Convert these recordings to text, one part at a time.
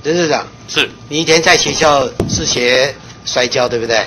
任市长， 是你以前在学校是学摔跤，对不对？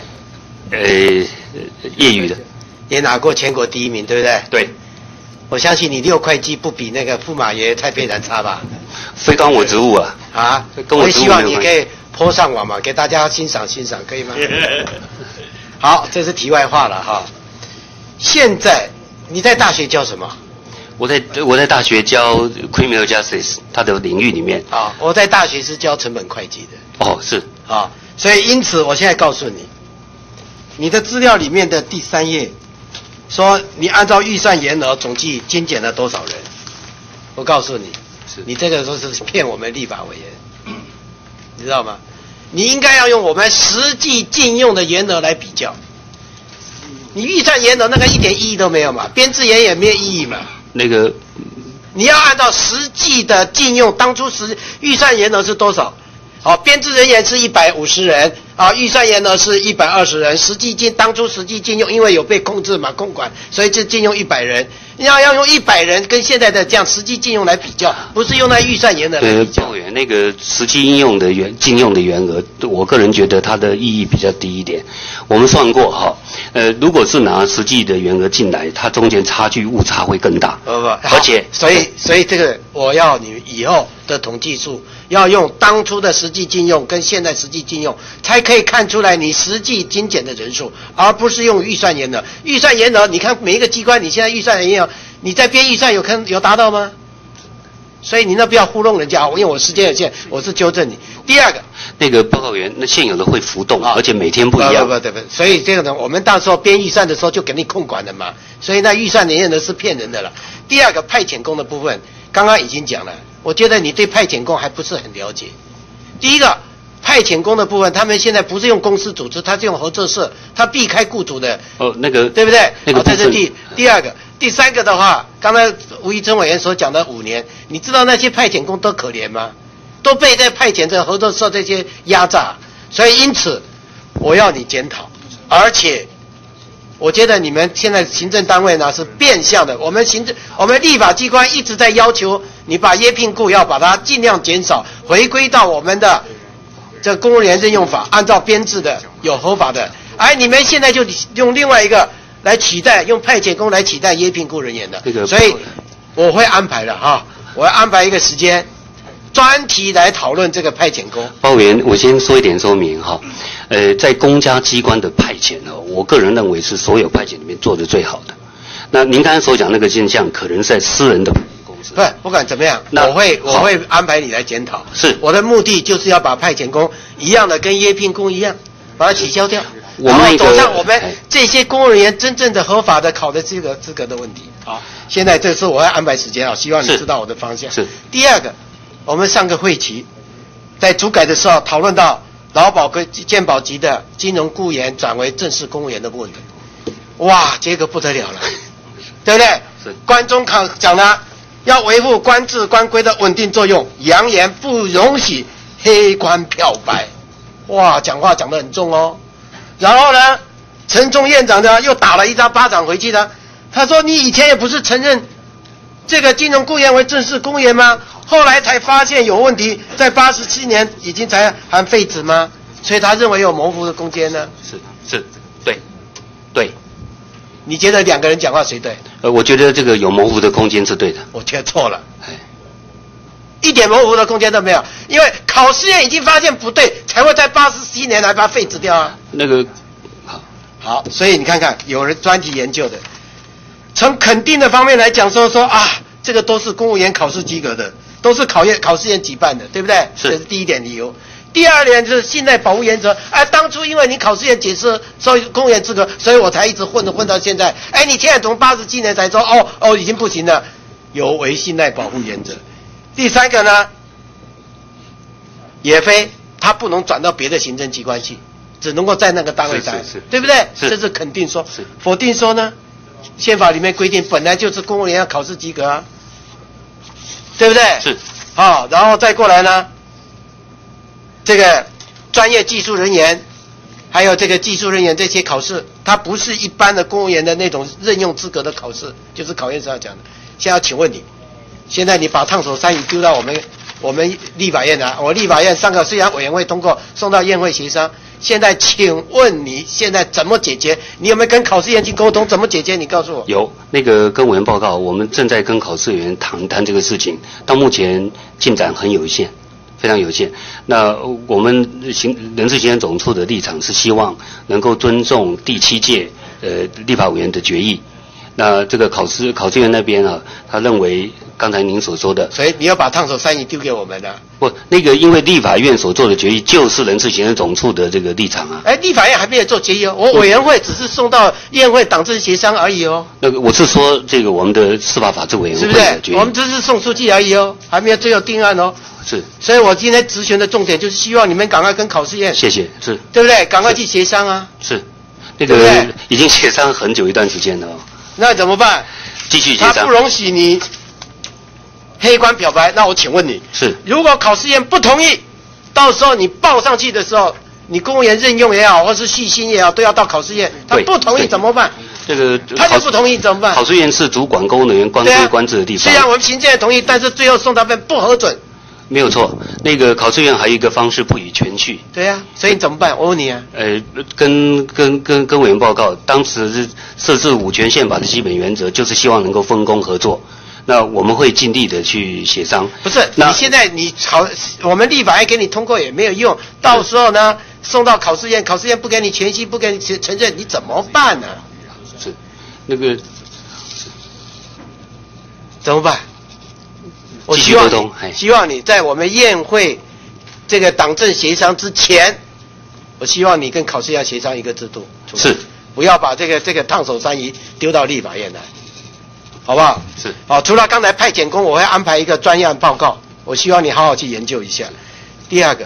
业余的， 也拿过全国第1名，对不对？ 对。 我相信你6会计不比那个驸马爷蔡佩然差吧？ 非干我职务啊！ 啊， 跟我职务希望你可以播上网嘛，给大家欣赏欣赏，可以吗？好，这是题外话了哈。现在你在大学教什么？ 我在大学教 criminal justice 它的领域里面。 啊，我在大学是教成本会计的。 哦，是啊，所以因此我现在告诉你，你的资料里面的第3页。说你按照预算员额总计精简了多少人？我告诉你，你这个都是骗我们立法委员，你知道吗？你应该要用我们实际禁用的员额来比较。你预算员额那个一点意义都没有嘛，编制员也没有意义嘛。 那个， 你要按照实际的禁用，当初预算员额是多少？好，编制人员是150人啊，预算员呢是120人，当初实际禁用，因为有被控制嘛，控管，所以就禁用100人。要用100人跟现在的这样实际禁用来比较，不是用那预算员额来比较。 那个实际禁用的员额，我个人觉得它的意义比较低一点。我们算过哈，如果是拿实际的员额进来，它中间误差会更大。而且，所以这个我要你以后的统计数。要用当初的实际禁用跟现在实际禁用，才可以看出来你实际精简的人数，而不是用预算员额。预算员额，你看每一个机关，你现在预算员额，你在编预算有达到吗？所以你那不要糊弄人家，因为我时间有限，我是纠正你。第二个， 那个报告员，那现有的会浮动，而且每天不一样。 不，所以这个呢，我们到时候编预算的时候就给你控管了嘛，所以那预算员额是骗人的了。第二个，派遣工的部分，刚刚已经讲了。我觉得你对派遣工还不是很了解。第一个，派遣工的部分，他们现在不是用公司组织，他是用合作社，他避开雇主的。 那个对不对？ 那个这是第二个。第三个的话，刚才吴怡春委员所讲的5年，你知道那些派遣工多可怜吗？都被在派遣这合作社这些压榨，所以因此我要你检讨，而且。我觉得你们现在行政单位呢是变相的，我们立法机关一直在要求你把约聘雇要把它尽量减少，回归到我们的这公务员任用法，按照编制的有合法的，而你们现在就用另外一个来取代，用派遣工来取代约聘雇人员的，所以我会安排的哈，我要安排一个时间。专题来讨论这个派遣工。 报告员，我先说一点说明哈，在公家机关的派遣呢，我个人认为是所有派遣里面做的最好的。那您刚才所讲那个现象，可能在私人的公司。 不管怎么样，我会安排你来检讨。 是， 我的目的就是要把派遣工一样的跟约聘工一样，把它取消掉，然后走上我们这些公务人员真正的合法的考的资格的问题。好，现在这次我要安排时间啊，希望你知道我的方向。 是。 第二个。我们上个会期在主改的时候讨论到劳保跟健保级的金融雇员转为正式公务员的问题，哇，这个不得了了，对不对？ 是。 关中讲了，要维护官制官规的稳定作用，扬言不容许黑官漂白，哇，讲话讲得很重哦。然后呢，陈忠院长呢又打了一张巴掌回去呢，他说你以前也不是承认这个金融雇员为正式公务员吗？后来才发现有问题，在87年已经才含废止吗？所以他认为有模糊的空间呢？ 是，对。 你觉得2个人讲话谁对？ 我觉得这个有模糊的空间是对的。 我觉得错了，一点模糊的空间都没有，因为考试院已经发现不对，才会在87年来把它废止掉啊。 那个好，所以你看看，有人专题研究的，从肯定的方面来讲说啊，这个都是公务员考试及格的。都是考试院举办的，对不对？ 是， 这是第一点理由。第二点就是信赖保护原则。当初因为你考试院解释说公务员资格，所以我才一直混到现在。你现在从87年才说已经不行了，有违信赖保护原则。第三个呢，也非他不能转到别的行政机关去，只能够在那个单位待，对不对？这是肯定说。否定说呢？宪法里面规定本来就是公务员要考试及格啊。对不对？ 是。 然后再过来呢，这个专业技术人员，还有这个技术人员这些考试，它不是一般的公务员的那种任用资格的考试，就是考验所要讲的。现在请问你，现在你把烫手山芋丢到我们我们立法院我立法院上个虽然委员会通过，送到院会协商。现在请问你现在怎么解决？你有没有跟考试院去沟通？怎么解决？你告诉我。 有那个跟委员报告，我们正在跟考试员谈这个事情，到目前进展很有限，非常有限。那我们人事行政总处的立场是希望能够尊重第7届立法委员的决议。那这个考试院那边啊，他认为刚才您所说的， 所以你要把烫手山芋丢给我们了。 不，那个因为立法院所做的决议就是人事行政总处的这个立场啊。 立法院还没有做决议哦，我委员会只是送到院会党政协商而已哦。 那个我是说这个我们的司法法制委员会的决议， 是不是？我们只是送出去而已哦，还没有最后定案哦。 是。 所以我今天质询的重点就是希望你们赶快跟考试院， 谢谢，是， 对不对？赶快去协商啊。 是，那个已经协商很久一段时间了哦。 那怎么办？ 继续协商。 他不容许你黑官漂白，那我请问你， 是如果考试院不同意，到时候你报上去的时候，你公务员任用也好，或是续薪也好，都要到考试院。他不同意怎么办？ 这个他就不同意怎么办？ 考试院是主管公务人员官规官制的地方。 虽然我们行政院同意，但是最后送他们不核准。 没有错，那个考试院还有一个方式不予全续。 对呀，所以怎么办？我问你啊。 跟委员报告，当时是设置五权宪法的基本原则，就是希望能够分工合作。那我们会尽力的去协商。 不是，你现在我们立法院给你通过也没有用，到时候呢送到考试院，考试院不给你全息，不给你承认，你怎么办呢？ 是，那个怎么办？我希望你在我们院会这个党政协商之前，我希望你跟考试院协商一个制度， 是， 不要把这个烫手山芋丢到立法院来，好不好？ 是。 好，除了刚才派遣工，我会安排一个专案报告，我希望你好好去研究一下。第二个，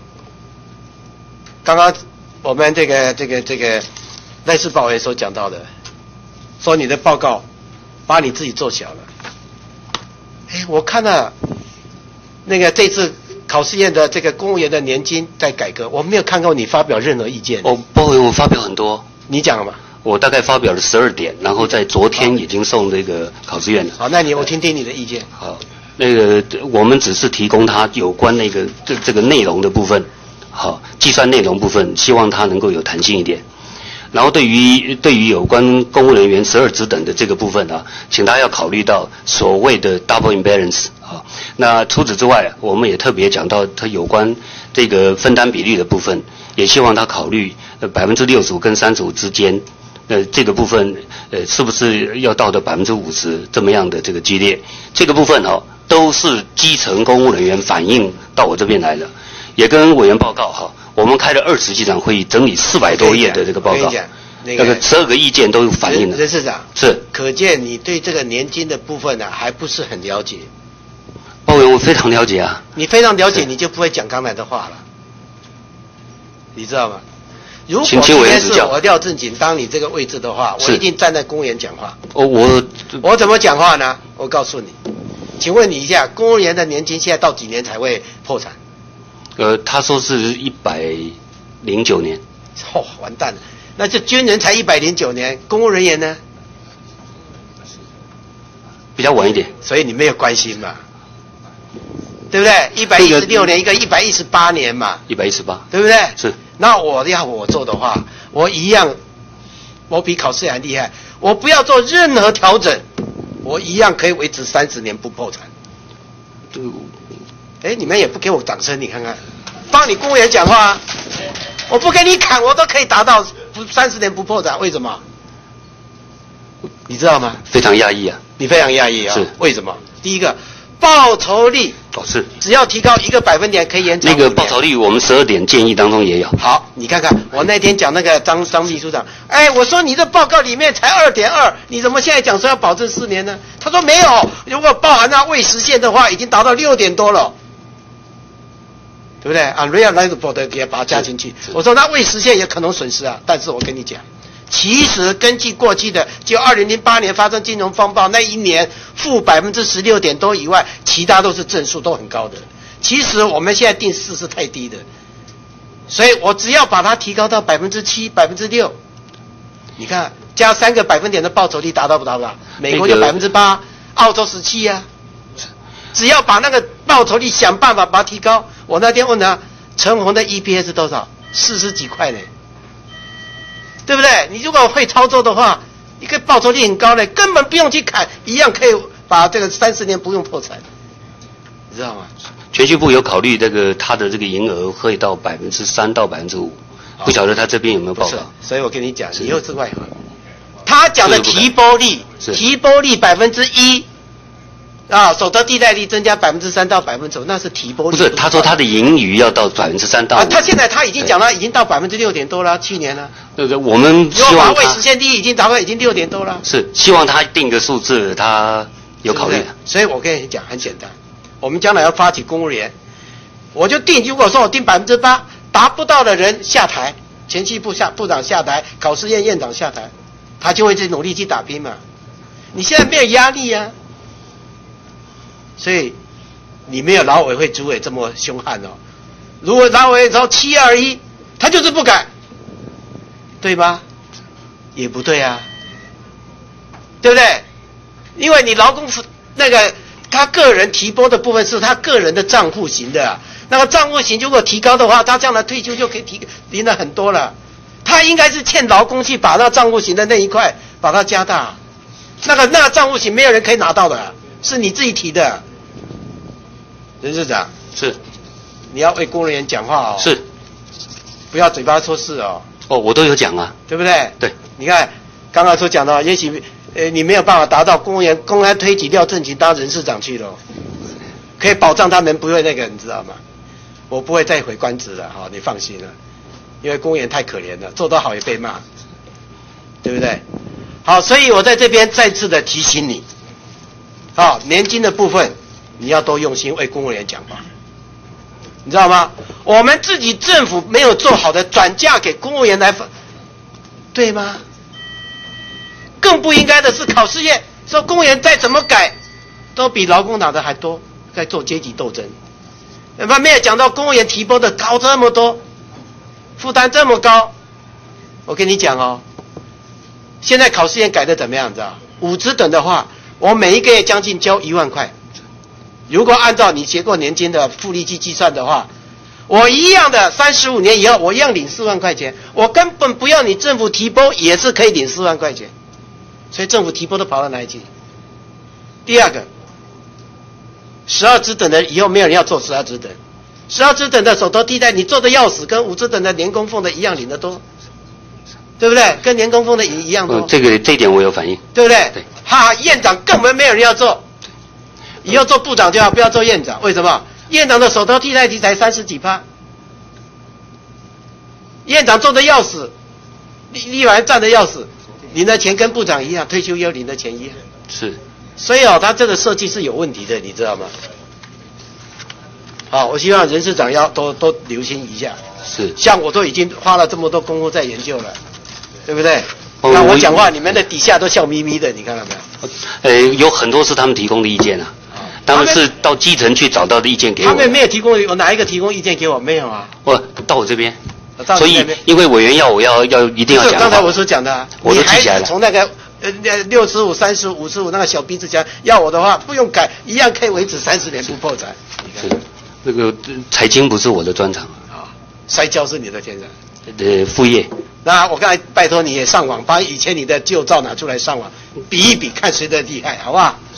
刚刚我们这个赖世宝也所讲到的，说你的报告把你自己做小了。我看了那个这次考试院的这个公务员的年金在改革，我没有看过你发表任何意见。 报委我发表很多。 你讲了吗？ 我大概发表了12点，然后在昨天已经送这个考试院了。 好，那我听听你的意见。 好，那个我们只是提供他有关那个这个内容的部分，好，计算内容部分，希望他能够有弹性一点。然后对于有关公务人员12职等的这个部分啊，请大家要考虑到所谓的 double imbalance 啊。那除此之外，我们也特别讲到他有关这个分担比例的部分，也希望他考虑65%跟35%之间，这个部分是不是要到的50%这么样的这个激烈？这个部分都是基层公务人员反映到我这边来了，也跟委员报告我们开了20几场会议，整理400多页的这个报告，那个12个意见都反映了。 任市长是， 可见你对这个年金的部分还不是很了解。 报委我非常了解啊。 你非常了解，你就不会讲刚才的话了，你知道吗？如果今天是我廖正景当你这个位置的话，我一定站在公务员讲话。我怎么讲话呢？我告诉你，请问你一下，公务员的年金现在到几年才会破产？ 他说是109年。 完蛋了，那就军人才109年，公务人员呢？ 比较晚一点。 所以你没有关心嘛，对不对？116年，一个118年嘛。 118， 对不对？ 是。 那我做的话，我一样，我比考试还厉害，我不要做任何调整，我一样可以维持30年不破产。你们也不给我掌声，你看看，帮你公务员讲话啊！我不给你砍，我都可以达到30年不破产，为什么？你知道吗？ 非常压抑啊！ 你非常压抑啊！ 是， 为什么？第一个，报酬率是， 只要提高1个百分点可以延长。 那个报酬率，我们12点建议当中也有。 好，你看看，我那天讲那个张秘书长，我说你这报告里面才2.2，你怎么现在讲说要保证4年呢？他说没有，如果包含那未实现的话，已经达到6点多了。对不对？unrealizable 也把它加进去。我说那未实现也可能损失啊，但是我跟你讲，其实根据过去的，就2008年发生金融风暴那一年负16%点多以外，其他都是正数，都很高的。其实我们现在定4是太低的，所以我只要把它提高到7%、6%，你看加3个百分点的报酬率达到不达到？美国就8%，澳洲17啊。 只要把那个报酬率想办法把它提高。我那天问他，陈鸿的 EPS 多少？40几块呢，对不对？你如果会操作的话，一个报酬率很高呢，根本不用去砍，一样可以把这个30年不用破产，你知道吗？ 全序部有考虑他的这个营额会到3%到5%，不晓得他这边有没有报告？ 所以我跟你讲，以后是外行。他讲的提拨率1%啊，所得替代率增加3%到5%，那是提拨率。 不是，他说他的盈余要到3%到5%。 他现在他已经讲了，已经到6%点多了，去年了。 对对，我们希望他未实现利益已经达到已经6点多了。 是，希望他定个数字，他有考虑的。 所以我跟你讲很简单，我们将来要发起公务员，我就定，如果说我定8%，达不到的人下台，前期部长下台，考试院院长下台，他就会去努力去打拼嘛。你现在没有压力啊。所以你没有劳委会主委这么凶悍哦。如果劳委会说721，他就是不改，对吧？也不对啊，对不对？因为你劳工那个他个人提拨的部分是他个人的账户型的啊，那个账户型如果提高的话，他将来退休就可以领了很多了。他应该是欠劳工去把那账户型的那一块把它加大，那个账户型没有人可以拿到的啊。是你自己提的，任市长是， 你要为公务员讲话哦， 是， 不要嘴巴说是哦。 哦，我都有讲啊， 对不对？ 对， 你看刚刚所讲的，也许你没有办法达到公务员公开推举廖正群当人事长去了，可以保障他们不会那个，你知道吗？我不会再回官职了哈，你放心了，因为公务员太可怜了，做得好也被骂，对不对？好，所以我在这边再次的提醒你。好，年金的部分你要多用心为公务员讲话，你知道吗？我们自己政府没有做好的转嫁给公务员来分，对吗？更不应该的是考试院说公务员再怎么改都比劳工党的还多，在做阶级斗争。没有讲到公务员提拨的高这么多，负担这么高。我跟你讲哦，现在考试院改的怎么样？你知道？5职等的话，我每一个月将近交1万块。如果按照你结过年金的复利去计算的话，我一样的35年以后，我一样领4万块钱，我根本不要你政府提拨，也是可以领4万块钱。所以政府提拨都跑到哪里去？第二个，12职等的以后没有人要做12职等，12职等的手头替代你做的要死，跟5职等的年供俸的一样领得多，对不对？跟年供俸的一样多。 这一点我有反应， 对不对？ 对。 院长根本没有人要做，以后做部长就好，不要做院长。为什么？院长的手头替代率才30几%，院长做的要死，立法院站的要死，领的钱跟部长一样，退休要领的钱一样。 是。 所以他这个设计是有问题的，你知道吗？好，我希望人事长要多留心一下。 是。 像我都已经花了这么多功夫在研究了，对不对？那我讲话，你们的底下都笑眯眯的，你看到没有？有很多是他们提供的意见啊，他们是到基层去找到的意见给我。 他们没有提供，有哪一个提供意见给我？没有啊。 到我这边。所以因为委员要我要一定要讲。 刚才我所讲的， 我都记起来了。 从那个65、35、55那个小鼻子讲，要我的话不用改，一样可以维持30年不破产。 是，那个财经不是我的专长啊，摔跤是你的天然。副业。 那我刚才拜托你也上网，把以前你的旧照拿出来上网比一比，看谁的厉害，好不好？